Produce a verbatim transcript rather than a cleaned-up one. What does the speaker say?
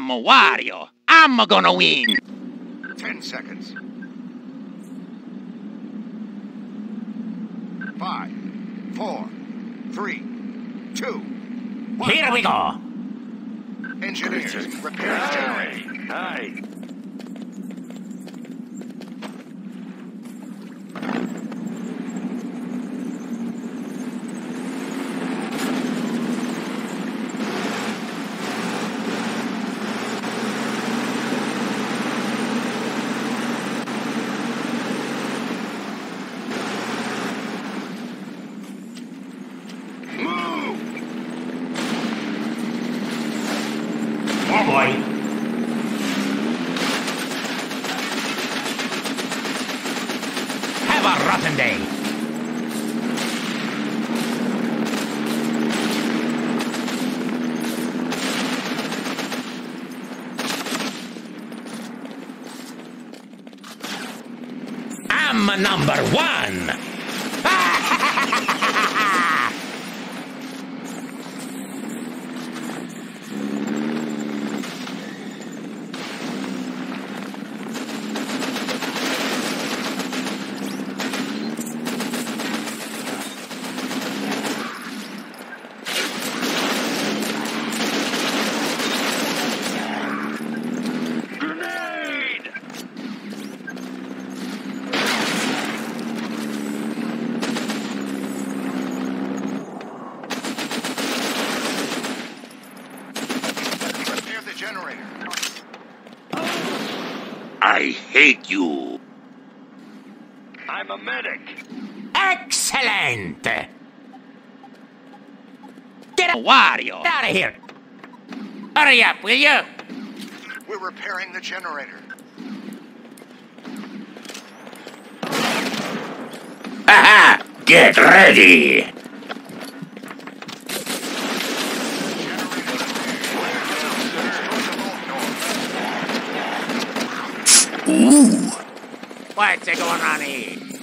I'm a Wario. I'm gonna win. Ten seconds. Five, four, three, two, one. Here we go. Engineers, repair the generator. Aye. Oh boy. Have a rotten day. I'm number one. I hate you. I'm a medic. Excellent. Get A Wario. out of here. Hurry up, will you? We're repairing the generator. Haha! Get ready! Ooh! What's going on here?